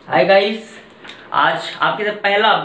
Hi guys, आज आपके साथ पहला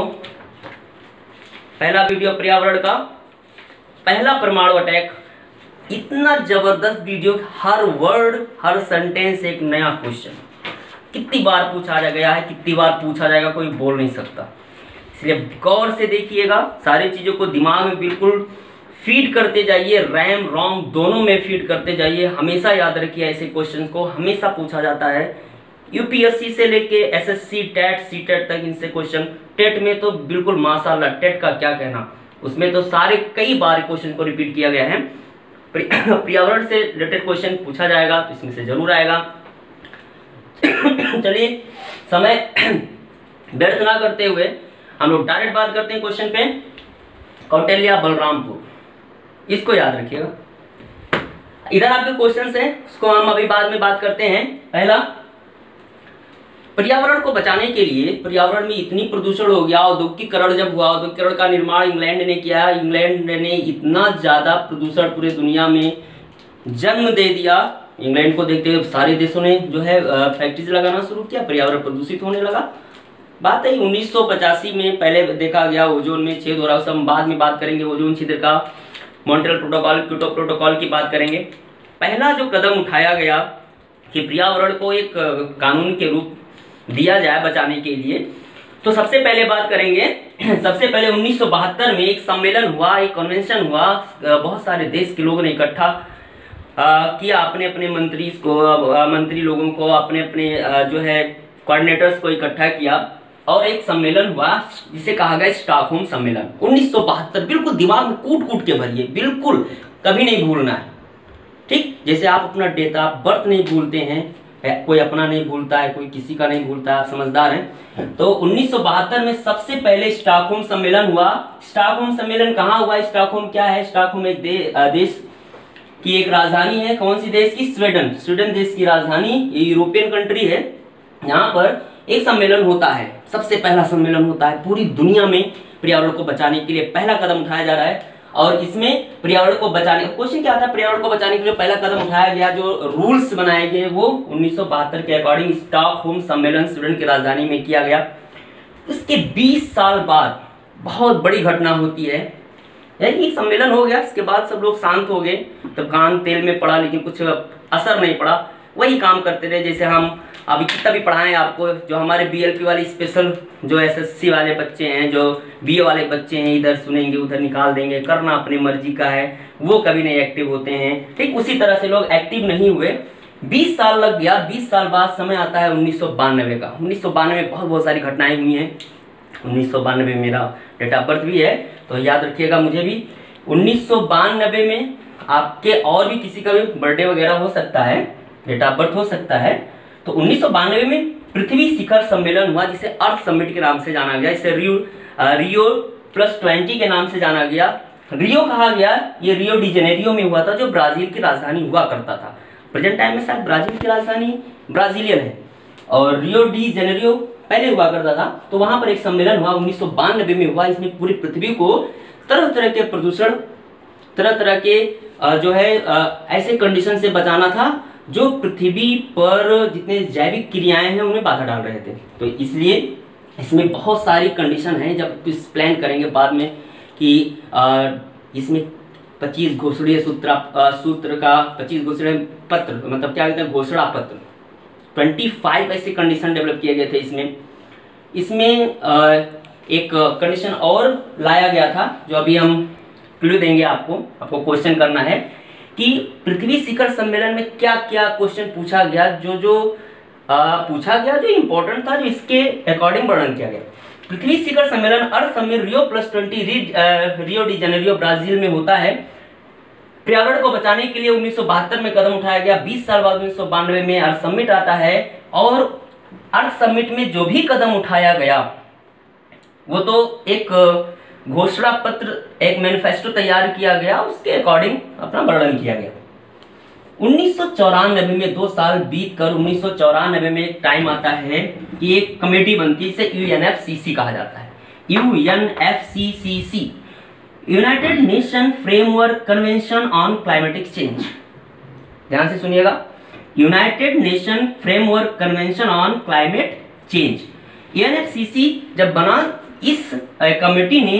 वीडियो पर्यावरण का पहला परमाणु अटैक। इतना जबरदस्त वीडियो, हर वर्ड हर सेंटेंस एक नया क्वेश्चन। कितनी बार पूछा गया है, कितनी बार पूछा जाएगा, कोई बोल नहीं सकता। इसलिए गौर से देखिएगा, सारी चीज़ों को दिमाग में बिल्कुल फीड करते जाइए, रैम रोम दोनों में फीड करते जाइए। हमेशा याद रखिए, ऐसे क्वेश्चन को हमेशा पूछा जाता है। यूपीएससी से लेके एसएससी, टेट, सीटेट तक इनसे क्वेश्चन। टेट में तो बिल्कुल माशाल्लाह, टेट का क्या कहना, उसमें तो सारे कई बार क्वेश्चन को रिपीट किया गया है। पर्यावरण से रिलेटेड क्वेश्चन पूछा जाएगा तो इसमें से जरूर आएगा। चलिए, समय व्यर्थ ना करते हुए हम लोग डायरेक्ट बात करते हैं क्वेश्चन पे। कौटिल्य बलरामपुर, इसको याद रखिएगा। इधर आपके क्वेश्चंस हैं, उसको हम अभी बाद में बात करते हैं। पहला, पर्यावरण को बचाने के लिए, पर्यावरण में इतनी प्रदूषण हो गया, औद्योगिकीकरण जब हुआ, औद्योगिकीकरण का निर्माण इंग्लैंड ने किया। इंग्लैंड ने इतना ज्यादा प्रदूषण पूरे दुनिया में जन्म दे दिया। इंग्लैंड को देखते हुए सारे देशों ने जो है फैक्ट्रीज लगाना शुरू किया, पर्यावरण प्रदूषित होने लगा। बात है 1985 में पहले देखा गया ओजोन में छेद हो रहा है, हम बाद में बात करेंगे। ओजोन छिद्र का मॉन्ट्रियल प्रोटोकॉल, क्योटो प्रोटोकॉल की बात करेंगे। पहला जो कदम उठाया गया कि पर्यावरण को एक कानून के रूप दिया जाए बचाने के लिए, तो सबसे पहले बात करेंगे। सबसे पहले 1972 में एक सम्मेलन हुआ, एक कन्वेंशन हुआ। बहुत सारे देश के लोगों ने इकट्ठा किया, अपने अपने मंत्री लोगों को, अपने अपने जो है कोऑर्डिनेटर्स को इकट्ठा किया और एक सम्मेलन हुआ जिसे कहा गया स्टॉकहोम सम्मेलन। 1972, बिल्कुल दिमाग में कूट कूट के भरिए, बिल्कुल कभी नहीं भूलना है। ठीक, जैसे आप अपना डेट ऑफ बर्थ नहीं भूलते हैं, कोई अपना नहीं भूलता है, कोई किसी का नहीं भूलता है, आप समझदार हैं। तो 1972 में सबसे पहले स्टॉकहोम सम्मेलन हुआ। स्टॉकहोम सम्मेलन कहाँ हुआ? स्टॉकहोम क्या है? स्टॉकहोम एक देश की एक राजधानी है। कौन सी देश की? स्वीडन देश की राजधानी, ये यूरोपियन कंट्री है। यहाँ पर एक सम्मेलन होता है, सबसे पहला सम्मेलन होता है पूरी दुनिया में। पर्यावरण को बचाने के लिए पहला कदम उठाया जा रहा है और इसमें पर्यावरण को बचाने, क्वेश्चन क्या था? पर्यावरण को बचाने के लिए पहला कदम उठाया गया, जो रूल्स बनाए गए वो 1972 के अकॉर्डिंग स्टॉकहोम सम्मेलन स्वीडन की राजधानी में किया गया। उसके 20 साल बाद बहुत बड़ी घटना होती है। एक सम्मेलन हो गया, इसके बाद सब लोग शांत हो गए, तो कान तेल में पड़ा, लेकिन कुछ असर नहीं पड़ा। वही काम करते रहे जैसे हम अभी कितना भी पढ़ाएं आपको। जो हमारे बीएलपी वाली स्पेशल जो एसएससी वाले बच्चे हैं, जो बीए वाले बच्चे हैं, इधर सुनेंगे उधर निकाल देंगे, करना अपनी मर्जी का है, वो कभी नहीं एक्टिव होते हैं। ठीक उसी तरह से लोग एक्टिव नहीं हुए। 20 साल लग गया। 20 साल बाद समय आता है 1992 का। 1992 में बहुत सारी घटनाएं हुई हैं। 1992 में मेरा डेट ऑफ बर्थ भी है, तो याद रखिएगा मुझे भी। 1992 में आपके और भी किसी का भी बर्थडे वगैरह हो सकता है, डेट ऑफ बर्थ हो सकता है। तो 1992 में पृथ्वी शिखर सम्मेलन हुआ, जिसे अर्थ समिट के नाम से जाना गया। इसे रियो +20 के नाम से जाना गया। रियो कहा गया, ये रियो डी जेनेरियो में हुआ था, जो ब्राजील की राजधानी हुआ करता था। प्रेजेंट टाइम में शायद ब्राजील की राजधानी ब्राजीलियन है और रियो डी जेनेरियो पहले हुआ करता था। तो वहां पर एक सम्मेलन हुआ, 1992 में हुआ। इसमें पूरी पृथ्वी को तरह तरह के प्रदूषण, तरह तरह के जो है ऐसे कंडीशन से बचाना था जो पृथ्वी पर जितने जैविक क्रियाएं हैं उनमें बाधा डाल रहे थे। तो इसलिए इसमें बहुत सारी कंडीशन हैं, जब प्लान करेंगे बाद में कि इसमें 25 घोषणीय सूत्र का 25 घोषणीय पत्र, मतलब क्या कहते हैं, घोषणा पत्र, 25 ऐसे कंडीशन डेवलप किए गए थे। इसमें एक कंडीशन और लाया गया था, जो अभी हम क्लू देंगे आपको क्वेश्चन करना है कि पृथ्वी शिखर सम्मेलन में क्या क्या क्वेश्चन पूछा गया, जो इंपॉर्टेंट था, जो इसके अकॉर्डिंग वर्णन किया गया। पृथ्वी शिखर सम्मेलन अर्थ सम्मेलन Rio +20 Rio de Janeiro Brazil में होता है। पर्यावरण को बचाने के लिए 1972 में कदम उठाया गया। 20 साल बाद 1992 में अर्थ समिट आता है और अर्थ समिट में जो भी कदम उठाया गया वो तो एक घोषणा पत्र, एक मैनिफेस्टो तैयार किया गया, उसके अकॉर्डिंग अपना वर्णन किया गया। 1994 में 2 साल बीत कर 1994 में एक टाइम आता है कि एक कमेटी बनती है, इसे यूएनएफसीसी कहा जाता है। UNFCC, United Nation Framework Convention on climatic change. ध्यान से सुनिएगा, United Nation Framework Convention on climate change. UNFCC जब बना, इस कमेटी ने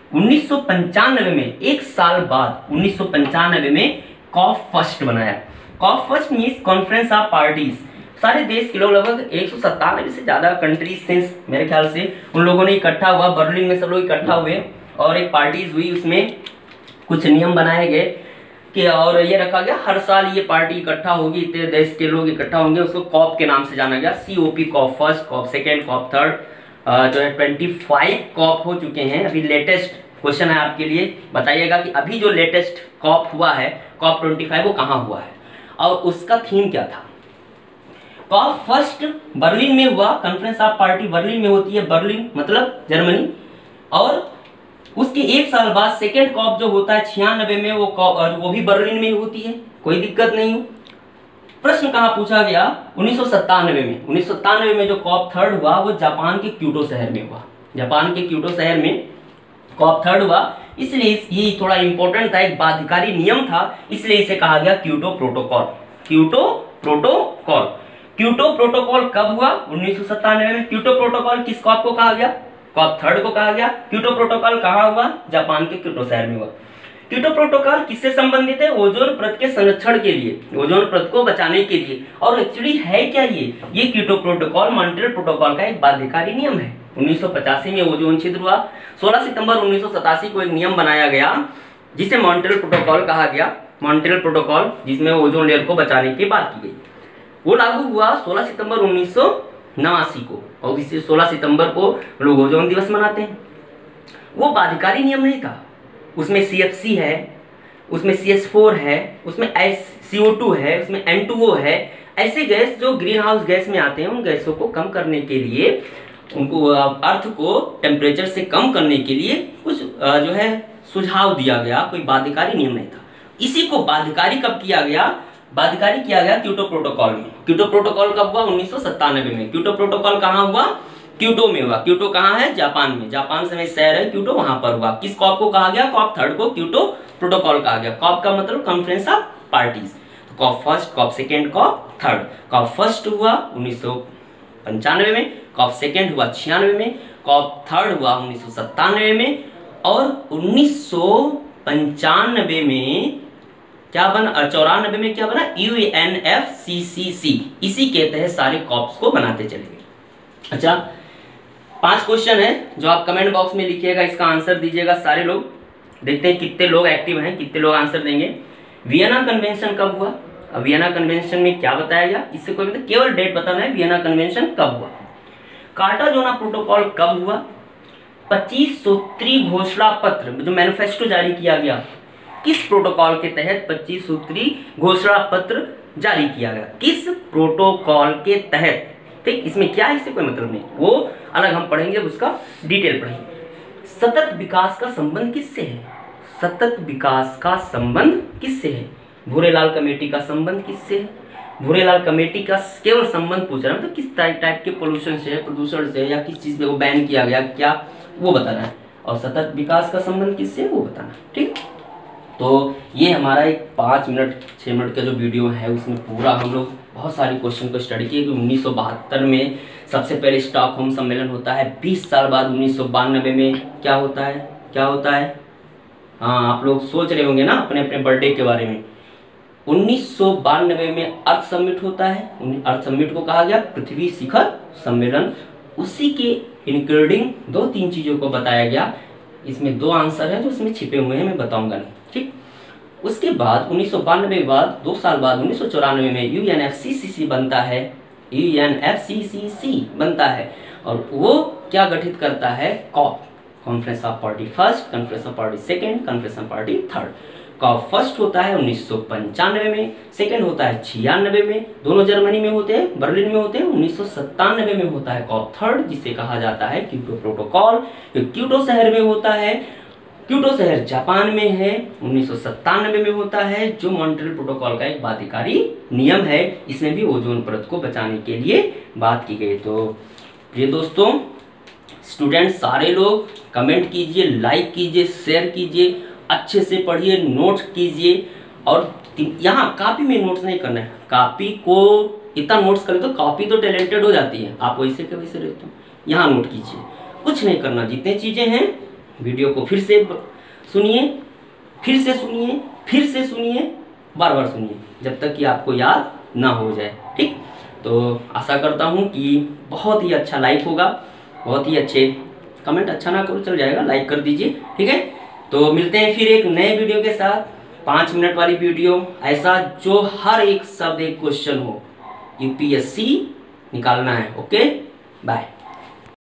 1995 में, एक साल बाद 1995 में कॉप फर्स्ट बनाया। COP first means conference of parties. सारे देश के लोग, लगभग 197 से ज्यादा कंट्रीज थे मेरे ख्याल से, उन लोगों ने इकट्ठा हुआ, बर्लिन में सब लोग इकट्ठा हुए और एक पार्टीज हुई, उसमें कुछ नियम बनाए गए कि, और ये रखा गया हर साल ये पार्टी इकट्ठा होगी, इतने देश के लोग इकट्ठा होंगे, उसको कॉप के नाम से जाना गया। COP, COP first, COP second, COP third, जो है 25 कॉप हो चुके हैं। अभी लेटेस्ट क्वेश्चन है आपके लिए, बताइएगा कि अभी जो लेटेस्ट कॉप हुआ है, कॉप 25, वो कहाँ हुआ है और उसका थीम क्या था। कॉप फर्स्ट बर्लिन में हुआ, कॉन्फ्रेंस ऑफ पार्टी बर्लिन में होती है, बर्लिन मतलब जर्मनी। और उसके एक साल बाद सेकेंड कॉप जो होता है 96 में, वो भी बर्लिन में होती है, कोई दिक्कत नहीं। प्रश्न कहाँ पूछा गया, 1997 में। 1997 में जो कॉप थर्ड हुआ वो जापान के क्योटो शहर में हुआ। जापान के क्योटो शहर में कॉप थर्ड हुआ, इसलिए ये थोड़ा इंपॉर्टेंट था, एक बाध्यकारी नियम था, इसलिए इसे कहा गया Kyoto protocol. Kyoto protocol. Kyoto protocol कब हुआ, 1997 में। क्योटो प्रोटोकॉल किस कॉप को कहा गया, कॉप थर्ड को कहा गया। क्योटो प्रोटोकॉल कहाँ हुआ, जापान के क्योटो शहर में हुआ। क्योटो प्रोटोकॉल किससे संबंधित है, ओजोन परत के संरक्षण के लिए, ओजोन परत को बचाने के लिए। और एक्चुअली है क्या ये क्योटो प्रोटोकॉल मॉन्ट्रियल प्रोटोकॉल का एक बाध्यकारी नियम है। 1985 में ओजोन छिद्र हुआ, 16 सितंबर 1987 को एक नियम बनाया गया जिसे मॉन्ट्रियल प्रोटोकॉल कहा गया। मॉन्ट्रियल प्रोटोकॉल, जिसमें ओजोन लेयर को बचाने की बात की गई, वो लागू हुआ 16 सितंबर 1989 को, और इसे 16 सितंबर को लोग ओजोन दिवस मनाते हैं। वो बाध्यकारी नियम नहीं था, उसमें CFC है, उसमें CH4 है, उसमें CO2 है, उसमें N2O है। ऐसे गैस जो ग्रीन हाउस गैस में आते हैं, उन गैसों को कम करने के लिए, उनको अर्थ को टेम्परेचर से कम करने के लिए कुछ जो है सुझाव दिया गया, कोई बाध्यकारी नियम नहीं था। इसी को बाध्यकारी कब किया गया, बाध्यकारी किया गया क्योटो प्रोटोकॉल में। क्योटो प्रोटोकॉल कब हुआ, 1997 में। क्योटो प्रोटोकॉल कहाँ हुआ, क्योटो में हुआ। क्योटो कहाँ है, जापान में। जापान से शहर है क्योटो, वहां पर हुआ। किस कॉप को कहा गया, कॉप थर्ड को क्योटो प्रोटोकॉल कहा गया। कॉप का मतलब conference of parties. COP first, COP second, COP third. COP first हुआ 1995 में, कॉप सेकेंड हुआ 96 में, कॉप थर्ड हुआ 1997 में, और 1995 में क्या बना, 94 में क्या बना, UNFCCC। इसी के तहत सारे कॉप्स को बनाते चले गए। अच्छा, 5 क्वेश्चन है जो आप कमेंट बॉक्स में लिखिएगा, इसका आंसर दीजिएगा सारे लोग। देखते हैं कितने लोग एक्टिव हैं, कितने लोग आंसर देंगे। वियना कन्वेंशन कब हुआ, अब वियना कन्वेंशन में क्या बताया गया, इससे कोई मतलब केवल डेट बताना है, वियना कन्वेंशन कब हुआ। कार्टाजोना प्रोटोकॉल कब हुआ, 25 सूत्री घोषणा पत्र जो मैनिफेस्टो जारी किया गया, किस प्रोटोकॉल के तहत 25 सूत्री घोषणा पत्र जारी किया गया, किस प्रोटोकॉल के तहत। ठीक, इसमें क्या है इससे कोई मतलब नहीं, वो अलग हम पढ़ेंगे, उसका डिटेल पढ़ेंगे। सतत विकास का संबंध किससे है, सतत विकास का संबंध किससे है, भूरेलाल कमेटी का संबंध किससे है। भूरेलाल कमेटी का केवल संबंध पूछ रहा है, मतलब किस टाइप के पोल्यूशन से है, प्रदूषण से, या किस चीज पे वो बैन किया गया, क्या वो बताना है। और सतत विकास का संबंध किससे है वो बताना है। ठीक, तो ये हमारा एक 5 मिनट 6 मिनट का जो वीडियो है, उसमें पूरा हम लोग बहुत सारी क्वेश्चन को स्टडी किए कि 1972 में सबसे पहले स्टॉकहोम सम्मेलन होता है। 20 साल बाद 1992 में क्या होता है, क्या होता है, हाँ आप लोग सोच रहे होंगे ना अपने अपने बर्थडे के बारे में। 1992 में अर्थ समिट होता है। अर्थ समिट को कहा गया पृथ्वी शिखर सम्मेलन। उसी के इंक्लूडिंग 2-3 चीजों को बताया गया। इसमें 2 आंसर है जो इसमें छिपे हुए हैं, मैं बताऊंगा नहीं। ठीक, उसके बाद 1992 के बाद 2 साल बाद 1994 में UNFCCC बनता है, UNFCCC बनता है, और वो क्या गठित करता है, COP, conference of party first, conference of party second, conference of party third. COP first होता है 1995 में, सेकेंड होता है 96 में, दोनों जर्मनी में होते हैं, बर्लिन में होते हैं। 1997 में होता है कॉप थर्ड, जिसे कहा जाता है क्योटो प्रोटोकॉल, जो क्योटो शहर में होता है। क्योटो शहर जापान में है। 1997 में होता है, जो मॉन्ट्रियल प्रोटोकॉल का एक बाध्यकारी नियम है। इसमें भी ओजोन परत को बचाने के लिए बात की गई। तो प्रिय दोस्तों, स्टूडेंट सारे लोग कमेंट कीजिए, लाइक कीजिए, शेयर कीजिए, अच्छे से पढ़िए, नोट्स कीजिए। और यहाँ कॉपी में नोट्स नहीं करना है, कॉपी को इतना नोट्स करें तो कॉपी तो टैलेंटेड हो जाती है। आप वैसे के वैसे रहते हो, यहाँ नोट कीजिए, कुछ नहीं करना। जितने चीज़ें हैं वीडियो को फिर से सुनिए, फिर से सुनिए, फिर से सुनिए, बार बार सुनिए, जब तक कि आपको याद ना हो जाए। ठीक, तो आशा करता हूँ कि बहुत ही अच्छा लाइक होगा, बहुत ही अच्छे कमेंट, अच्छा ना करो चल जाएगा, लाइक कर दीजिए। ठीक है, तो मिलते हैं फिर एक नए वीडियो के साथ, 5 मिनट वाली वीडियो, ऐसा जो हर एक शब्द एक क्वेश्चन हो, यूपीएससी निकालना है। Okay, bye.